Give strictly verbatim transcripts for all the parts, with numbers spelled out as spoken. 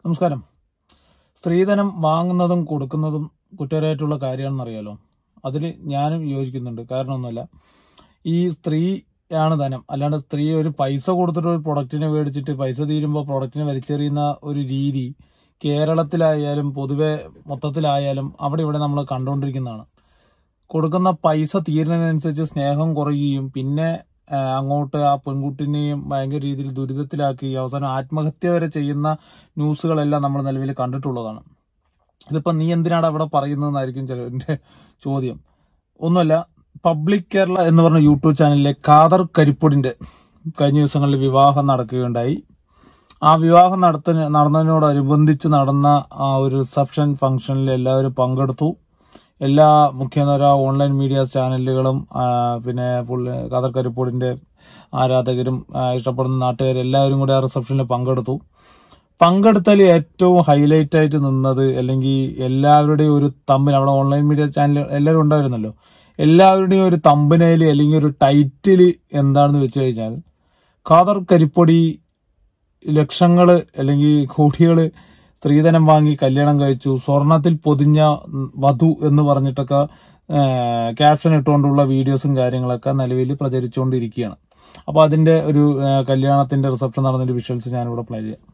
നമസ്കാരം. സ്ത്രീധനം വാങ്ങുന്നതും കൊടുക്കുന്നതും കുറ്റകരമായിട്ടുള്ള കാര്യമാണെന്നറിയാലോ. അതിൽ ഞാനും യോജിക്കുന്നുണ്ട്. കാരണം ഒന്നുമല്ല, ഈ സ്ത്രീയാണ് ധനം. അല്ലാണ്ട് സ്ത്രീ ഒരു പൈസ കൊടുത്തിട്ട് ഒരു പ്രൊഡക്റ്റിനെ മേടിച്ചിട്ട് പൈസ തീരുമ്പോൾ പ്രൊഡക്റ്റിനെ വലിച്ചെറിയുന്ന ഒരു രീതി കേരളത്തിലായാലും പൊതുവെ മൊത്തത്തിലായാലും അവിടെ ഇവിടെ നമ്മൾ കണ്ടുകൊണ്ടിരിക്കുന്നതാണ്. കൊടുക്കുന്ന പൈസ തീരുന്നതിനനുസരിച്ച് സ്നേഹം കുറയുകയും പിന്നെ അങ്ങോട്ട് ആ പെൺകുട്ടിനെയും ഭയങ്കര രീതിയിൽ ദുരിതത്തിലാക്കി അവസാനം ആത്മഹത്യ വരെ ചെയ്യുന്ന ന്യൂസുകളെല്ലാം നമ്മൾ നിലവിൽ കണ്ടിട്ടുള്ളതാണ്. ഇതിപ്പോ നീ എന്തിനാണ് അവിടെ പറയുന്നതെന്നായിരിക്കും ചിലരുടെ ചോദ്യം. ഒന്നുമല്ല, പബ്ലിക് കേരള എന്ന് പറഞ്ഞ യൂട്യൂബ് ചാനലിലെ ഖാദർ കരിപ്പൊടിന്റെ കഴിഞ്ഞ ദിവസങ്ങളിൽ വിവാഹം നടക്കുകയുണ്ടായി. ആ വിവാഹം നടത്ത നടന്നതിനോടനുബന്ധിച്ച് നടന്ന ആ ഒരു റിസപ്ഷൻ ഫംഗ്ഷനിൽ എല്ലാവരും പങ്കെടുത്തു. എല്ലാ മുഖ്യധാര ഓൺലൈൻ മീഡിയ ചാനലുകളും പിന്നെ ഖാദർ കരിപ്പൊടിന്റെ ആരാധകരും ഇഷ്ടപ്പെടുന്ന നാട്ടുകാരും എല്ലാവരും കൂടെ ആ റിസപ്ഷനിൽ പങ്കെടുത്തു. പങ്കെടുത്താൽ ഏറ്റവും ഹൈലൈറ്റ് ആയിട്ട് നിന്നത്, അല്ലെങ്കിൽ എല്ലാവരുടെയും ഒരു തമ്പിൽ, അവിടെ ഓൺലൈൻ മീഡിയ ചാനൽ എല്ലാവരും ഉണ്ടായിരുന്നല്ലോ, എല്ലാവരുടെയും ഒരു തമ്പനയില് അല്ലെങ്കിൽ ഒരു ടൈറ്റില് എന്താണെന്ന് വെച്ച് കഴിഞ്ഞാൽ, ഖാദർ കരിപ്പൊടി ലക്ഷങ്ങള് അല്ലെങ്കിൽ കോടികള് സ്ത്രീധനം വാങ്ങി കല്യാണം കഴിച്ചു, സ്വർണത്തിൽ പൊതിഞ്ഞ വധു എന്ന് പറഞ്ഞിട്ടൊക്കെ ക്യാപ്ഷൻ ഇട്ടുകൊണ്ടുള്ള വീഡിയോസും കാര്യങ്ങളൊക്കെ നിലവിൽ പ്രചരിച്ചുകൊണ്ടിരിക്കുകയാണ്. അപ്പൊ അതിന്റെ ഒരു കല്യാണത്തിന്റെ റിസപ്ഷൻ നടന്നൊരു വിഷ്വൽസ് ഞാനിവിടെ പ്ലേ ചെയ്യാം.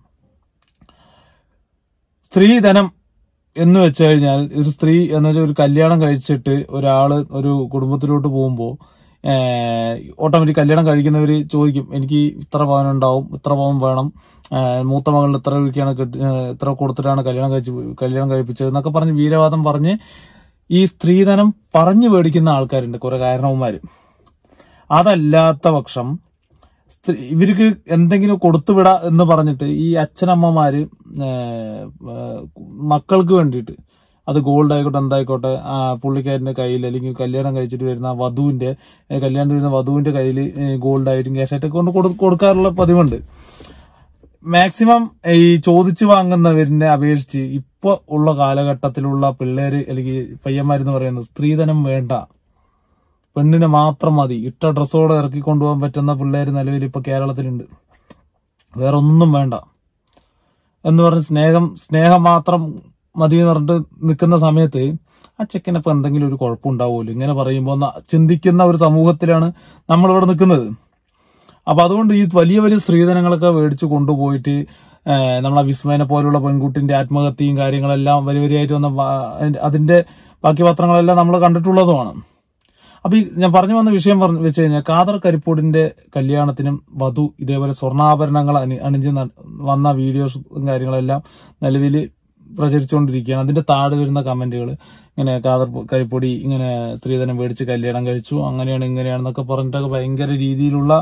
സ്ത്രീധനം എന്ന് വെച്ച് കഴിഞ്ഞാൽ, ഒരു സ്ത്രീ എന്ന് വെച്ചാൽ ഒരു കല്യാണം കഴിച്ചിട്ട് ഒരാള് ഒരു കുടുംബത്തിലോട്ട് പോകുമ്പോൾ ഓട്ടോമാറ്റിക് കല്യാണം കഴിക്കുന്നവര് ചോദിക്കും, എനിക്ക് ഇത്ര പവൻ ഉണ്ടാവും, ഇത്ര പവൻ വേണം, മൂത്ത മകളിൽ ഇത്ര രൂപയ്ക്കാണ് ഇത്ര കൊടുത്തിട്ടാണ് കല്യാണം കഴിച്ച് കല്യാണം കഴിപ്പിച്ചത് എന്നൊക്കെ പറഞ്ഞ് വീരവാദം പറഞ്ഞ് ഈ സ്ത്രീധനം പറഞ്ഞു മേടിക്കുന്ന ആൾക്കാരുണ്ട്, കുറെ കാരണവന്മാര്. അതല്ലാത്ത പക്ഷം ഇവർക്ക് എന്തെങ്കിലും കൊടുത്തുവിടാ എന്ന് പറഞ്ഞിട്ട് ഈ അച്ഛനമ്മമാര് മക്കൾക്ക് വേണ്ടിയിട്ട്, അത് ഗോൾഡ് ആയിക്കോട്ടെ എന്തായിക്കോട്ടെ, ആ പുള്ളിക്കാരന്റെ കയ്യിൽ അല്ലെങ്കിൽ കല്യാണം കഴിച്ചിട്ട് വരുന്ന വധുവിന്റെ കല്യാണത്തിന് വരുന്ന വധുവിന്റെ കയ്യിൽ ഗോൾഡ് ആയിട്ടും ക്യാഷ് ആയിട്ടൊക്കെ കൊണ്ട് കൊടുക്കാറുള്ള പതിവുണ്ട്. മാക്സിമം ഈ ചോദിച്ചു വാങ്ങുന്നവരിനെ അപേക്ഷിച്ച് ഇപ്പൊ ഉള്ള കാലഘട്ടത്തിലുള്ള പിള്ളേര് അല്ലെങ്കിൽ പയ്യന്മാരെന്ന് പറയുന്നത് സ്ത്രീധനം വേണ്ട, പെണ്ണിനെ മാത്രം മതി, ഇട്ട ഡ്രസ്സോടെ ഇറക്കി കൊണ്ടുപോകാൻ പറ്റുന്ന പിള്ളേര് നിലവിൽ ഇപ്പൊ കേരളത്തിലുണ്ട്. വേറെ ഒന്നും വേണ്ട എന്ന് പറഞ്ഞ് സ്നേഹം സ്നേഹം മാത്രം മതി എന്ന് പറഞ്ഞിട്ട് നിൽക്കുന്ന സമയത്ത് ആ ചെക്കനപ്പൊ എന്തെങ്കിലും ഒരു കുഴപ്പമുണ്ടാവുമല്ലോ ഇങ്ങനെ പറയുമ്പോൾ ചിന്തിക്കുന്ന ഒരു സമൂഹത്തിലാണ് നമ്മളിവിടെ നിൽക്കുന്നത്. അപ്പൊ അതുകൊണ്ട് ഈ വലിയ വലിയ സ്ത്രീധനങ്ങളൊക്കെ മേടിച്ചു കൊണ്ടുപോയിട്ട് നമ്മളെ വിസ്മയനെ പോലുള്ള പെൺകുട്ടിന്റെ ആത്മഹത്യയും കാര്യങ്ങളെല്ലാം വലിയ വലിയായിട്ട് വന്ന അതിന്റെ ബാക്കി പത്രങ്ങളെല്ലാം നമ്മൾ കണ്ടിട്ടുള്ളതുമാണ്. അപ്പൊ ഈ ഞാൻ പറഞ്ഞു വന്ന വിഷയം പറഞ്ഞു വെച്ച് കഴിഞ്ഞാൽ, ഖാദർ കരിപ്പൊടിന്റെ കല്യാണത്തിനും വധു ഇതേപോലെ സ്വർണ്ണാഭരണങ്ങൾ അണി അണിഞ്ഞ് വന്ന വീഡിയോസും കാര്യങ്ങളെല്ലാം നിലവിൽ പ്രചരിച്ചുകൊണ്ടിരിക്കുകയാണ്. അതിന്റെ താഴെ വരുന്ന കമന്റുകൾ ഇങ്ങനെ ഖാദർ കരിപ്പൊടി ഇങ്ങനെ സ്ത്രീധനം മേടിച്ച് കല്യാണം കഴിച്ചു, അങ്ങനെയാണ് ഇങ്ങനെയാണെന്നൊക്കെ പറഞ്ഞിട്ടൊക്കെ ഭയങ്കര രീതിയിലുള്ള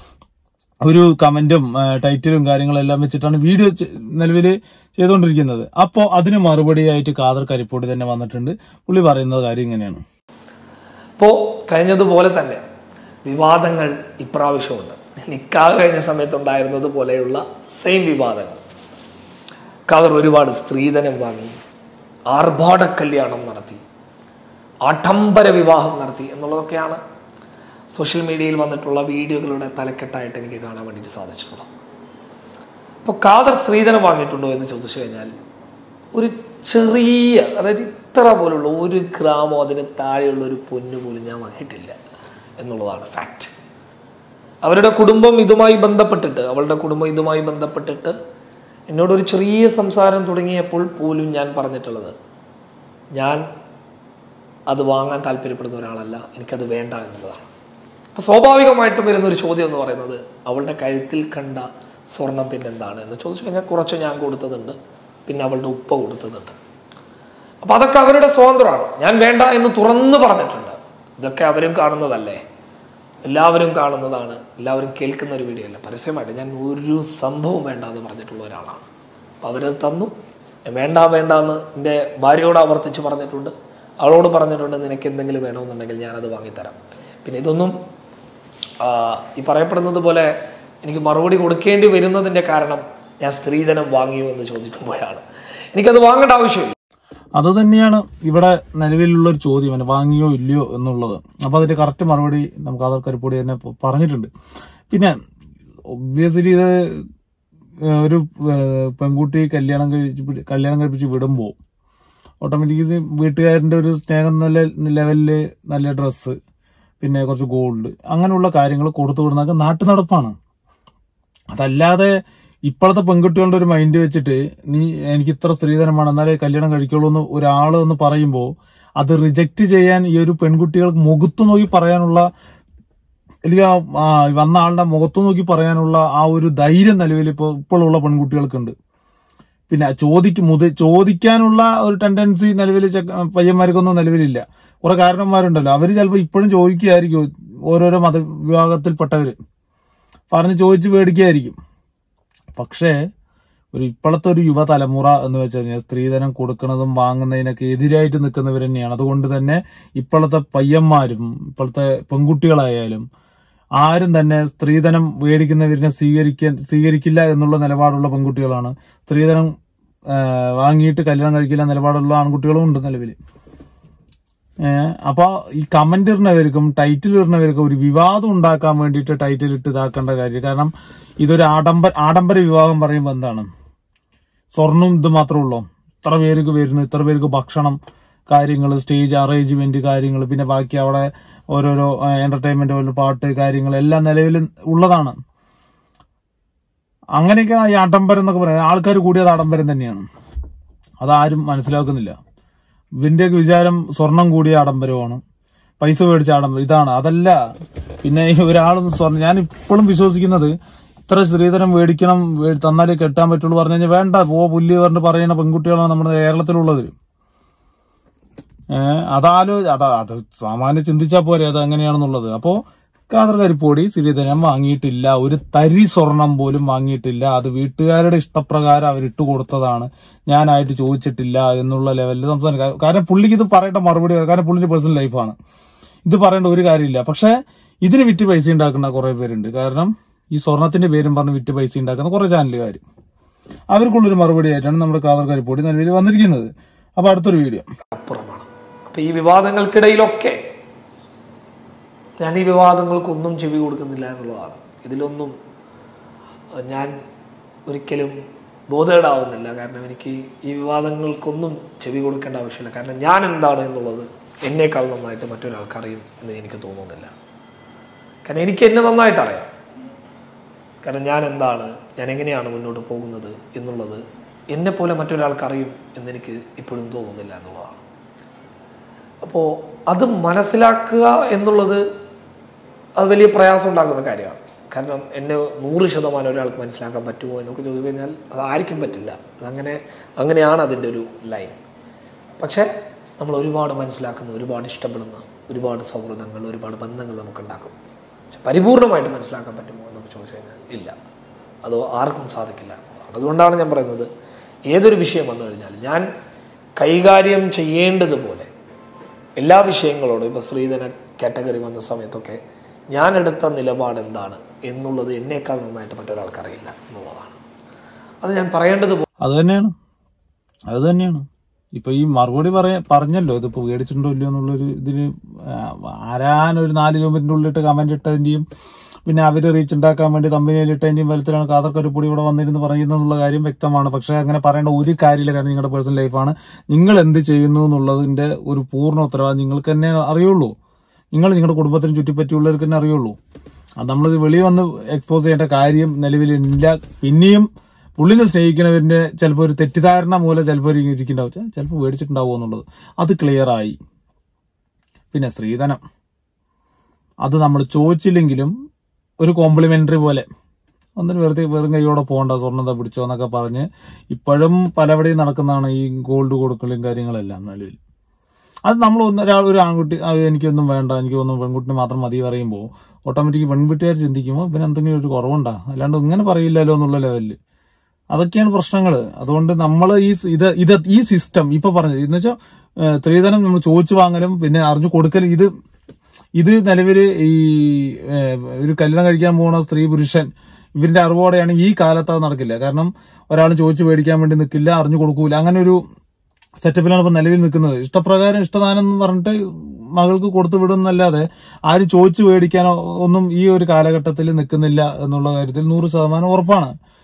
ഒരു കമന്റും ടൈറ്റിലും കാര്യങ്ങളെല്ലാം വെച്ചിട്ടാണ് വീഡിയോ നിലവിൽ ചെയ്തുകൊണ്ടിരിക്കുന്നത്. അപ്പോ അതിന് മറുപടിയായിട്ട് ഖാദർ കരിപ്പൊടി തന്നെ വന്നിട്ടുണ്ട്. പുള്ളി പറയുന്നത് കാര്യം ഇങ്ങനെയാണ്. ഇപ്പോൾ കഴിഞ്ഞതുപോലെ തന്നെ വിവാദങ്ങൾ ഇപ്രാവശ്യമുണ്ട്. നിക്കാഹ് കഴിഞ്ഞ സമയത്തുണ്ടായിരുന്നത് പോലെയുള്ള സെയിം വിവാദങ്ങൾ. ഖാദർ ഒരുപാട് സ്ത്രീധനം വാങ്ങി, ആർഭാട കല്യാണം നടത്തി, ആഡംബര വിവാഹം നടത്തി എന്നുള്ളതൊക്കെയാണ് സോഷ്യൽ മീഡിയയിൽ വന്നിട്ടുള്ള വീഡിയോകളുടെ തലക്കെട്ടായിട്ട് എനിക്ക് കാണാൻ വേണ്ടിയിട്ട് സാധിച്ചിട്ടുള്ളത്. അപ്പോൾ ഖാദർ സ്ത്രീധനം വാങ്ങിയിട്ടുണ്ടോ എന്ന് ചോദിച്ചു കഴിഞ്ഞാൽ, ഒരു ചെറിയ, അതായത് ഇത്ര പോലുള്ള ഒരു ഗ്രാമോ അതിന് താഴെയുള്ള ഒരു പൊന്നു പോലും ഞാൻ വാങ്ങിയിട്ടില്ല എന്നുള്ളതാണ് ഫാക്റ്റ്. അവരുടെ കുടുംബം ഇതുമായി ബന്ധപ്പെട്ടിട്ട് അവളുടെ കുടുംബം ഇതുമായി ബന്ധപ്പെട്ടിട്ട് എന്നോടൊരു ചെറിയ സംസാരം തുടങ്ങിയപ്പോൾ പോലും ഞാൻ പറഞ്ഞിട്ടുള്ളത്, ഞാൻ അത് വാങ്ങാൻ താല്പര്യപ്പെടുന്ന ഒരാളല്ല, എനിക്കത് വേണ്ട എന്നുള്ളതാണ്. അപ്പോൾ സ്വാഭാവികമായിട്ടും വരുന്നൊരു ചോദ്യം എന്ന് പറയുന്നത്, അവളുടെ കഴുത്തിൽ കണ്ട സ്വർണം പിന്നെന്താണ് എന്ന് ചോദിച്ചു കഴിഞ്ഞാൽ, കുറച്ച് ഞാൻ കൊടുത്തതുണ്ട്, പിന്നെ അവളുടെ ഉപ്പ കൊടുത്തതുണ്ട്. അപ്പം അതൊക്കെ അവരുടെ സ്വാതന്ത്ര്യമാണ്. ഞാൻ വേണ്ട എന്ന് തുറന്നു പറഞ്ഞിട്ടുണ്ട്. ഇതൊക്കെ അവരും കാണുന്നതല്ലേ, എല്ലാവരും കാണുന്നതാണ്, എല്ലാവരും കേൾക്കുന്ന ഒരു വീഡിയോ അല്ല. പരസ്യമായിട്ട് ഞാൻ ഒരു സംഭവം വേണ്ട എന്ന് പറഞ്ഞിട്ടുള്ള ഒരാളാണ്. അപ്പം അവരത് തന്നു. വേണ്ട വേണ്ട എന്ന് എൻ്റെ ഭാര്യയോട് ആവർത്തിച്ച് പറഞ്ഞിട്ടുണ്ട്, അവളോട് പറഞ്ഞിട്ടുണ്ട്, നിനക്ക് എന്തെങ്കിലും വേണമെന്നുണ്ടെങ്കിൽ ഞാനത് വാങ്ങിത്തരാം. പിന്നെ ഇതൊന്നും ഈ പറയപ്പെടുന്നത് പോലെ എനിക്ക് മറുപടി കൊടുക്കേണ്ടി വരുന്നതിൻ്റെ കാരണം ഞാൻ സ്ത്രീധനം വാങ്ങിയോ എന്ന് ചോദിക്കുമ്പോഴാണ്. എനിക്കത് വാങ്ങേണ്ട ആവശ്യമില്ല. അത് തന്നെയാണ് ഇവിടെ നിലവിലുള്ള ഒരു ചോദ്യം, വാങ്ങിയോ ഇല്ലയോ എന്നുള്ളത്. അപ്പൊ അതിന്റെ കറക്റ്റ് മറുപടി നമുക്ക് ഖാദർ കരിപ്പൊടി തന്നെ പറഞ്ഞിട്ടുണ്ട്. പിന്നെ ഒബ്വിയസ്ലി ഇത് ഒരു പെൺകുട്ടി കല്യാണം കഴിച്ച് കല്യാണം കഴിപ്പിച്ച് വിടുമ്പോൾ ഓട്ടോമാറ്റിക്കലി വീട്ടുകാരന്റെ ഒരു സ്നേഹം നല്ല ലെവലില് നല്ല ഡ്രസ്സ് പിന്നെ കുറച്ച് ഗോൾഡ് അങ്ങനെയുള്ള കാര്യങ്ങൾ കൊടുത്തു വിടുന്നതൊക്കെ നാട്ടു നടപ്പാണ്. അതല്ലാതെ ഇപ്പോഴത്തെ പെൺകുട്ടികളുടെ ഒരു മൈൻഡ് വെച്ചിട്ട് നീ എനിക്ക് ഇത്ര സ്ത്രീധനമാണ് എന്നാലേ കല്യാണം കഴിക്കുള്ളൂ എന്ന് ഒരാള് എന്ന് പറയുമ്പോൾ അത് റിജക്ട് ചെയ്യാൻ ഈ ഒരു പെൺകുട്ടികൾക്ക് മുഖത്തു നോക്കി പറയാനുള്ള അല്ലെങ്കിൽ ആ വന്ന ആളുടെ മുഖത്തു നോക്കി പറയാനുള്ള ആ ഒരു ധൈര്യം നിലവിൽ ഇപ്പോൾ ഇപ്പോഴുള്ള പെൺകുട്ടികൾക്കുണ്ട്. പിന്നെ ചോദിക്കും മുത ചോദിക്കാനുള്ള ഒരു ടെൻഡൻസി നിലവിൽ പയ്യന്മാർക്കൊന്നും നിലവിലില്ല. കുറെ കാരണന്മാരുണ്ടല്ലോ, അവര് ചിലപ്പോൾ ഇപ്പോഴും ചോദിക്കുകയായിരിക്കും. ഓരോരോ മതവിഭാഗത്തിൽപ്പെട്ടവര് പറഞ്ഞ് ചോദിച്ച് മേടിക്കുകയായിരിക്കും. പക്ഷേ ഒരു ഇപ്പോഴത്തെ ഒരു യുവതലമുറ എന്ന് വെച്ച് കഴിഞ്ഞാൽ സ്ത്രീധനം കൊടുക്കുന്നതും വാങ്ങുന്നതിനൊക്കെ എതിരായിട്ട് നിൽക്കുന്നവർ തന്നെയാണ്. അതുകൊണ്ട് തന്നെ ഇപ്പോഴത്തെ പയ്യന്മാരും ഇപ്പോഴത്തെ പെൺകുട്ടികളായാലും ആരും തന്നെ സ്ത്രീധനം മേടിക്കുന്നവരിനെ സ്വീകരിക്കാൻ സ്വീകരിക്കില്ല എന്നുള്ള നിലപാടുള്ള പെൺകുട്ടികളാണ്. സ്ത്രീധനം വാങ്ങിയിട്ട് കല്യാണം കഴിക്കില്ല നിലപാടുള്ള ആൺകുട്ടികളും ഉണ്ട് നിലവിൽ. ഏഹ് അപ്പൊ ഈ കമന്റ് ഇടുന്നവർക്കും ടൈറ്റിൽ ഇടുന്നവർക്കും ഒരു വിവാദം ഉണ്ടാക്കാൻ വേണ്ടിയിട്ട് ടൈറ്റിൽ ഇട്ട് ഇതാക്കേണ്ട കാര്യം. കാരണം ഇതൊരു ആഡംബര ആഡംബര വിവാഹം പറയുമ്പോൾ എന്താണ്, സ്വർണം ഇത് മാത്രമേ ഉള്ളൂ. ഇത്ര പേർക്ക് വരുന്നു, ഇത്ര പേർക്ക് ഭക്ഷണം കാര്യങ്ങൾ, സ്റ്റേജ് അറേഞ്ച്മെന്റ് കാര്യങ്ങൾ, പിന്നെ ബാക്കി അവിടെ ഓരോരോ എന്റർടൈൻമെന്റ് പോലെ പാട്ട് കാര്യങ്ങൾ എല്ലാം നിലവിൽ ഉള്ളതാണ്. അങ്ങനെയൊക്കെ ഈ ആഡംബരം എന്നൊക്കെ പറയാം. ആൾക്കാർ കൂടിയത് ആഡംബരം തന്നെയാണ്. അതാരും മനസ്സിലാക്കുന്നില്ല. ഇവന്റെയൊക്കെ വിചാരം സ്വർണം കൂടിയ ആഡംബരമാണ്, പൈസ മേടിച്ച ആഡംബരം ഇതാണ്. അതല്ല. പിന്നെ ഒരാളും സ്വർണ്ണം, ഞാൻ ഇപ്പോഴും വിശ്വസിക്കുന്നത് ഇത്ര സ്ത്രീധനം മേടിക്കണം തന്നാലേ കെട്ടാൻ പറ്റുള്ളൂ പറഞ്ഞു കഴിഞ്ഞാൽ വേണ്ട പോ പുല്ല് പറഞ്ഞ് പറയുന്ന പെൺകുട്ടികളാണ് നമ്മുടെ കേരളത്തിലുള്ളത്. ഏഹ് അതാലോ അതാ അത് സാമാന്യം ചിന്തിച്ചാൽ പോരെ അത് എങ്ങനെയാണെന്നുള്ളത്. അപ്പോ ഖാദർ കരിപ്പോടി സ്ത്രീധനം വാങ്ങിയിട്ടില്ല, ഒരു തരി സ്വർണം പോലും വാങ്ങിയിട്ടില്ല. അത് വീട്ടുകാരുടെ ഇഷ്ടപ്രകാരം അവരിട്ട് കൊടുത്തതാണ്, ഞാനായിട്ട് ചോദിച്ചിട്ടില്ല എന്നുള്ള ലെവലിൽ സംസാരിക്കാം. കാരണം പുള്ളിക്ക് ഇത് പറയേണ്ട മറുപടി, കാരണം പുള്ളിന്റെ പേഴ്സണൽ ലൈഫാണ്, ഇത് പറയേണ്ട ഒരു കാര്യമില്ല. പക്ഷെ ഇതിന് വിറ്റ് പൈസ ഉണ്ടാക്കുന്ന കുറെ പേരുണ്ട്. കാരണം ഈ സ്വർണത്തിന്റെ പേരും പറഞ്ഞ് വിറ്റ് പൈസ ഉണ്ടാക്കുന്ന കുറെ ചാനലുകാർ, അവർക്കുള്ളൊരു മറുപടി ആയിട്ടാണ് നമ്മുടെ ഖാദർ കരിപ്പോടി നിലവിൽ വന്നിരിക്കുന്നത്. അപ്പൊ അടുത്തൊരു വീഡിയോ അപ്പുറമാണ്. അപ്പൊ ഈ വിവാദങ്ങൾക്കിടയിലൊക്കെ ഞാൻ ഈ വിവാദങ്ങൾക്കൊന്നും ചെവി കൊടുക്കുന്നില്ല എന്നുള്ളതാണ്. ഇതിലൊന്നും ഞാൻ ഒരിക്കലും ബോധേടാവുന്നില്ല. കാരണം എനിക്ക് ഈ വിവാദങ്ങൾക്കൊന്നും ചെവി കൊടുക്കേണ്ട ആവശ്യമില്ല. കാരണം ഞാൻ എന്താണ് എന്നുള്ളത് എന്നേക്കാൾ നന്നായിട്ട് മറ്റൊരാൾക്കറിയും എന്ന് എനിക്ക് തോന്നുന്നില്ല. കാരണം എനിക്ക് എന്നെ നന്നായിട്ട് അറിയാം. കാരണം ഞാൻ എന്താണ്, ഞാൻ എങ്ങനെയാണ് മുന്നോട്ട് പോകുന്നത് എന്നുള്ളത് എന്നെപ്പോലെ മറ്റൊരാൾക്കറിയും എന്നെനിക്ക് ഇപ്പോഴും തോന്നുന്നില്ല എന്നുള്ളതാണ്. അപ്പോൾ അത് മനസ്സിലാക്കുക എന്നുള്ളത് അത് വലിയ പ്രയാസം ഉണ്ടാക്കുന്ന കാര്യമാണ്. കാരണം എന്നെ നൂറ് ശതമാനം ഒരാൾക്ക് മനസ്സിലാക്കാൻ പറ്റുമോ എന്നൊക്കെ ചോദിച്ചു കഴിഞ്ഞാൽ അത് ആർക്കും പറ്റില്ല. അതങ്ങനെ അങ്ങനെയാണ് അതിൻ്റെ ഒരു ലൈൻ. പക്ഷേ നമ്മൾ ഒരുപാട് മനസ്സിലാക്കുന്ന, ഒരുപാട് ഇഷ്ടപ്പെടുന്ന ഒരുപാട് സൗഹൃദങ്ങൾ, ഒരുപാട് ബന്ധങ്ങൾ നമുക്കുണ്ടാക്കും. പക്ഷെ പരിപൂർണമായിട്ട് മനസ്സിലാക്കാൻ പറ്റുമോ എന്നൊക്കെ ചോദിച്ചു കഴിഞ്ഞാൽ ഇല്ല, അതോ ആർക്കും സാധിക്കില്ല. അതുകൊണ്ടാണ് ഞാൻ പറയുന്നത്, ഏതൊരു വിഷയം വന്നു കഴിഞ്ഞാൽ ഞാൻ കൈകാര്യം ചെയ്യേണ്ടതുപോലെ എല്ലാ വിഷയങ്ങളോടും, ഇപ്പോൾ സ്ത്രീധന കാറ്റഗറി വന്ന സമയത്തൊക്കെ ഞാൻ എടുത്ത നിലപാട് എന്താണ് എന്നുള്ളത് എന്നേക്കാൾ നന്നായിട്ട് മറ്റൊരാൾക്കറിയില്ല എന്നുള്ളതാണ്. അത് ഞാൻ പറയേണ്ടത് അത് തന്നെയാണ് അത് തന്നെയാണ് ഇപ്പൊ ഈ മറുപടി പറയാ പറഞ്ഞല്ലോ, ഇതിപ്പോ മേടിച്ചിട്ടുണ്ടോ ഇല്ലയോ എന്നുള്ളൊരു ഇതിന് ആരാനൊരു നാല് കിലോമീറ്ററിന്റെ ഉള്ളിട്ട് കമന്റ് ഇട്ടതിന്റെയും പിന്നെ അവര് റീച്ച് ഉണ്ടാക്കാൻ വേണ്ടി കമ്പനിയിലിട്ടതിന്റെയും ബലത്തിലാണ് ഖാദർ കരിപ്പോടി ഇവിടെ വന്നിരുന്ന് പറയുന്നുള്ള കാര്യം വ്യക്തമാണ്. പക്ഷെ അങ്ങനെ പറയേണ്ട ഒരു കാര്യമില്ല. കാരണം നിങ്ങളുടെ പേഴ്സണൽ ലൈഫാണ്. നിങ്ങൾ എന്ത് ചെയ്യുന്നു എന്നുള്ളതിന്റെ ഒരു പൂർണ്ണ ഉത്തരവാദിത്വം നിങ്ങൾക്ക് തന്നെ അറിയുള്ളൂ. നിങ്ങൾ നിങ്ങളുടെ കുടുംബത്തിന് ചുറ്റിപ്പറ്റിയുള്ളവർക്ക് തന്നെ അറിയുള്ളൂ. അത് നമ്മളിത് വെളിയിൽ വന്ന് എക്സ്പോസ് ചെയ്യേണ്ട കാര്യം നിലവിലില്ല. പിന്നെയും പുള്ളിനെ സ്നേഹിക്കുന്നവരിന്റെ ചിലപ്പോൾ ഒരു തെറ്റിദ്ധാരണ മൂലം ചിലപ്പോൾ ഇരിക്കുന്നുണ്ടാവും, ചിലപ്പോൾ മേടിച്ചിട്ടുണ്ടാവുമോ എന്നുള്ളത് അത് ക്ലിയർ ആയി. പിന്നെ സ്ത്രീധനം അത് നമ്മൾ ചോദിച്ചില്ലെങ്കിലും ഒരു കോംപ്ലിമെന്ററി പോലെ ഒന്നിന് വെറുതെ വെറും കൈയോടെ പോകണ്ട, സ്വർണ്ണത പിടിച്ചോ എന്നൊക്കെ പറഞ്ഞ് ഇപ്പോഴും പലവിടെയും നടക്കുന്നതാണ് ഈ ഗോൾഡ് കൊടുക്കലും കാര്യങ്ങളെല്ലാം. നിലവിൽ അത് നമ്മൾ ഒന്നൊരാൾ ഒരു ആൺകുട്ടി എനിക്കൊന്നും വേണ്ട, എനിക്കൊന്നും പെൺകുട്ടിന് മാത്രം മതി പറയുമ്പോൾ ഓട്ടോമാറ്റിക് പെൺകുട്ടികാർ ചിന്തിക്കുമ്പോൾ പിന്നെ എന്തെങ്കിലും ഒരു കുറവുണ്ടാ, അല്ലാണ്ട് ഇങ്ങനെ പറയില്ലല്ലോ എന്നുള്ള ലെവലില് അതൊക്കെയാണ് പ്രശ്നങ്ങൾ. അതുകൊണ്ട് നമ്മൾ ഈ ഇത് ഇത് ഈ സിസ്റ്റം ഇപ്പൊ പറഞ്ഞത് എന്ന് വെച്ചാൽ സ്ത്രീധനം നമ്മൾ ചോദിച്ചു വാങ്ങലും പിന്നെ അറിഞ്ഞു കൊടുക്കലും, ഇത് ഇത് നിലവില് ഈ ഒരു കല്യാണം കഴിക്കാൻ പോകുന്ന സ്ത്രീ പുരുഷൻ ഇവരുടെ അറിവോടെയാണെങ്കിൽ ഈ കാലത്ത് അത് നടക്കില്ല. കാരണം ഒരാൾ ചോദിച്ചു മേടിക്കാൻ വേണ്ടി നിൽക്കില്ല, അറിഞ്ഞു കൊടുക്കൂല. അങ്ങനെ ഒരു സെറ്റപ്പിലാണ് ഇപ്പൊ നിലവിൽ നിൽക്കുന്നത്. ഇഷ്ടപ്രകാരം ഇഷ്ടദാനം എന്ന് പറഞ്ഞിട്ട് മകൾക്ക് കൊടുത്തു വിടുന്നല്ലാതെ ആരും ചോദിച്ചു മേടിക്കാനോ ഒന്നും ഈ ഒരു കാലഘട്ടത്തിൽ നിൽക്കുന്നില്ല എന്നുള്ള കാര്യത്തിൽ നൂറ് ശതമാനം ഉറപ്പാണ്.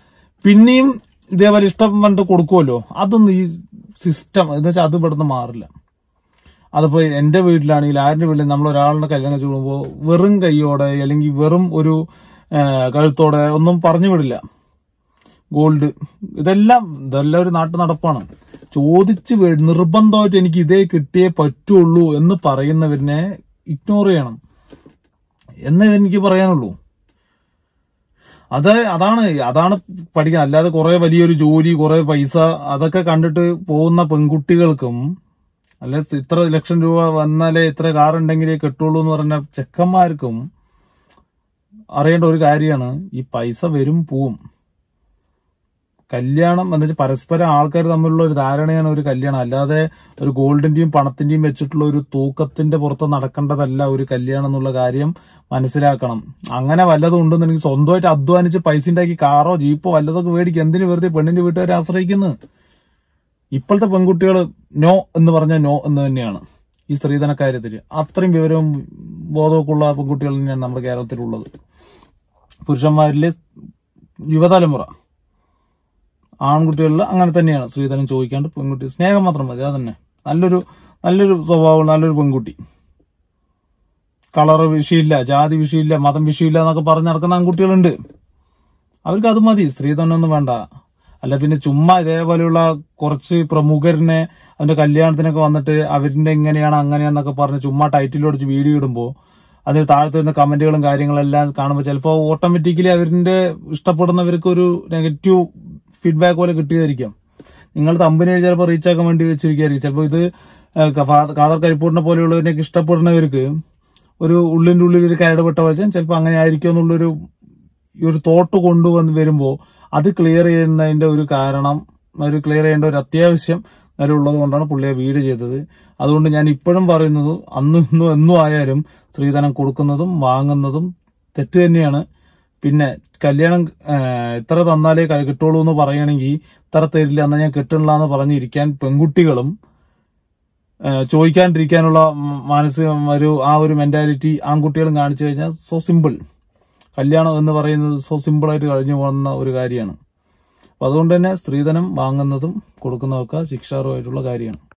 പിന്നെയും ഇതേപോലെ ഇഷ്ടം കണ്ട് കൊടുക്കുമല്ലോ. അതൊന്നും ഈ സിസ്റ്റം എന്ന് വെച്ചാൽ അത് ഇവിടുന്ന് മാറില്ല. അതിപ്പോ എന്റെ വീട്ടിലാണെങ്കിൽ ആരുടെ വീട്ടിൽ നമ്മൾ ഒരാളുടെ കല്യാണം കഴിച്ചു പോകുമ്പോൾ വെറും കൈയോടെ അല്ലെങ്കിൽ വെറും ഒരു കഴുത്തോടെ ഒന്നും പറഞ്ഞു വിടില്ല. ഗോൾഡ് ഇതെല്ലാം ഇതെല്ലാം ഒരു നാട്ടു നടപ്പാണ്. ചോദിച്ച് നിർബന്ധമായിട്ട് എനിക്ക് ഇതേ കിട്ടിയേ പറ്റുള്ളൂ എന്ന് പറയുന്നവരിനെ ഇഗ്നോർ ചെയ്യണം എന്നേ എനിക്ക് പറയാനുള്ളൂ. അത് അതാണ് അതാണ് പഠിക്കാൻ. അല്ലാതെ കുറെ വലിയൊരു ജോലി, കുറെ പൈസ അതൊക്കെ കണ്ടിട്ട് പോകുന്ന പെൺകുട്ടികൾക്കും അല്ലെ ഇത്ര ലക്ഷം രൂപ വന്നാലേ ഇത്ര കാർ ഉണ്ടെങ്കിലേ കിട്ടുള്ളൂ എന്ന് പറഞ്ഞ ചെക്കന്മാർക്കും അറിയേണ്ട ഒരു കാര്യമാണ്, ഈ പൈസ വരും പോവും. കല്യാണം എന്ന് വെച്ചാൽ പരസ്പരം ആൾക്കാർ തമ്മിലുള്ള ഒരു ധാരണയാണ് ഒരു കല്യാണം. അല്ലാതെ ഒരു ഗോൾഡിന്റെയും പണത്തിന്റെയും വെച്ചിട്ടുള്ള ഒരു തൂക്കത്തിന്റെ പുറത്ത് നടക്കേണ്ടതല്ല ഒരു കല്യാണം എന്നുള്ള കാര്യം മനസ്സിലാക്കണം. അങ്ങനെ വല്ലതും ഉണ്ടെന്നുണ്ടെങ്കിൽ സ്വന്തമായിട്ട് അധ്വാനിച്ച് പൈസ ഉണ്ടാക്കി കാറോ ജീപ്പോ വല്ലതൊക്കെ മേടിക്കും. എന്തിനു വെറുതെ പെണ്ണിന്റെ വീട്ടുകാരെ ആശ്രയിക്കുന്നത്? ഇപ്പോഴത്തെ പെൺകുട്ടികൾ നോ എന്ന് പറഞ്ഞാൽ നോ എന്ന് തന്നെയാണ് ഈ സ്ത്രീധന കാര്യത്തിൽ. അത്രയും വിവരവും ബോധമൊക്കെ ഉള്ള പെൺകുട്ടികൾ തന്നെയാണ് നമ്മുടെ കേരളത്തിലുള്ളത്. പുരുഷന്മാരിലെ യുവതലമുറ ആൺകുട്ടികളിൽ അങ്ങനെ തന്നെയാണ്. സ്ത്രീധനം ചോദിക്കാണ്ട് പെൺകുട്ടി സ്നേഹം മാത്രം മതി. അത് തന്നെ നല്ലൊരു നല്ലൊരു സ്വഭാവം, നല്ലൊരു പെൺകുട്ടി. കളറ് വിഷയമില്ല, ജാതി വിഷയമില്ല, മതം വിഷയമില്ല എന്നൊക്കെ പറഞ്ഞ് നടക്കുന്ന ആൺകുട്ടികളുണ്ട്. അവർക്ക് അത് മതി, സ്ത്രീധനമൊന്നും വേണ്ട. അല്ല പിന്നെ ചുമ്മാ ഇതേപോലെയുള്ള കുറച്ച് പ്രമുഖരനെ അവന്റെ കല്യാണത്തിനൊക്കെ വന്നിട്ട് അവരിന്റെ എങ്ങനെയാണ് അങ്ങനെയാണെന്നൊക്കെ പറഞ്ഞ് ചുമ്മാ ടൈറ്റിൽ അടിച്ച് വീഡിയോ ഇടുമ്പോൾ അതിന് താഴത്ത് വരുന്ന കമന്റുകളും കാര്യങ്ങളെല്ലാം കാണുമ്പോൾ ചിലപ്പോൾ ഓട്ടോമാറ്റിക്കലി അവരിന്റെ ഇഷ്ടപ്പെടുന്നവർക്ക് ഒരു നെഗറ്റീവ് ഫീഡ്ബാക്ക് പോലെ കിട്ടിയതായിരിക്കാം. നിങ്ങൾ തമ്പിനെ ചിലപ്പോൾ റീച്ച് ആക്കാൻ വേണ്ടി വെച്ചിരിക്കുകയായിരിക്കും. ചിലപ്പോൾ ഇത് കാദർ കരിപ്പൂരിനെ പോലെയുള്ളവരൊക്കെ ഇഷ്ടപ്പെടുന്നവർക്ക് ഒരു ഉള്ളിന്റെ ഉള്ളിൽ ഒരു കരടുപെട്ട വെച്ചാൽ ചിലപ്പോൾ അങ്ങനെ ആയിരിക്കും എന്നുള്ളൊരു ഒരു തോട്ട് കൊണ്ടുവന്ന് വരുമ്പോൾ അത് ക്ലിയർ ചെയ്യുന്നതിന്റെ ഒരു കാരണം, ഒരു ക്ലിയർ ചെയ്യേണ്ട ഒരു അത്യാവശ്യം ഉള്ളത് കൊണ്ടാണ് പുള്ളിയെ വീട് ചെയ്തത്. അതുകൊണ്ട് ഞാൻ ഇപ്പോഴും പറയുന്നത് അന്നും ഇന്നും എന്നും ആയാലും സ്ത്രീധനം കൊടുക്കുന്നതും വാങ്ങുന്നതും തെറ്റ് തന്നെയാണ്. പിന്നെ കല്യാണം ഇത്ര തന്നാലേ കിട്ടുള്ളൂ എന്ന് പറയുകയാണെങ്കിൽ ഇത്ര തരില്ല എന്നാൽ ഞാൻ കിട്ടണില്ല എന്ന് പറഞ്ഞിരിക്കാൻ പെൺകുട്ടികളും ചോദിക്കാണ്ടിരിക്കാനുള്ള മാനസിക ഒരു ആ ഒരു മെന്റാലിറ്റി ആൺകുട്ടികളും കാണിച്ചു കഴിഞ്ഞാൽ സോ സിമ്പിൾ. കല്യാണം എന്ന് പറയുന്നത് സോ സിമ്പിളായിട്ട് കഴിഞ്ഞു പോകുന്ന ഒരു കാര്യമാണ്. അപ്പൊ അതുകൊണ്ട് തന്നെ സ്ത്രീധനം വാങ്ങുന്നതും കൊടുക്കുന്നതൊക്കെ ശിക്ഷാർഹമായിട്ടുള്ള കാര്യമാണ്.